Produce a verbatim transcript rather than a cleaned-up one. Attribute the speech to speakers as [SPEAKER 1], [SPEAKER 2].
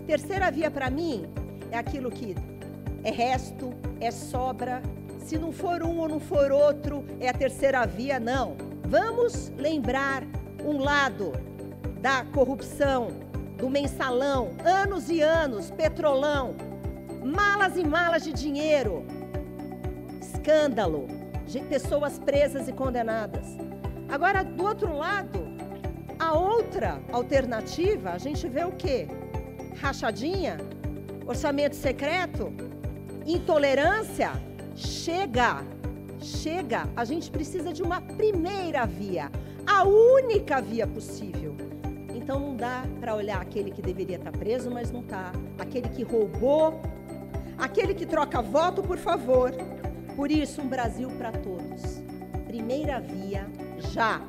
[SPEAKER 1] Terceira via, para mim, é aquilo que é resto, é sobra. Se não for um ou não for outro, é a terceira via, não. Vamos lembrar um lado da corrupção, do mensalão, anos e anos, petrolão, malas e malas de dinheiro, escândalo, de pessoas presas e condenadas. Agora, do outro lado, a outra alternativa, a gente vê o quê? Rachadinha, orçamento secreto, intolerância. Chega, chega, a gente precisa de uma primeira via, a única via possível. Então não dá para olhar aquele que deveria estar preso, mas não está, aquele que roubou, aquele que troca voto por favor. Por isso, um Brasil para todos. Primeira via, já.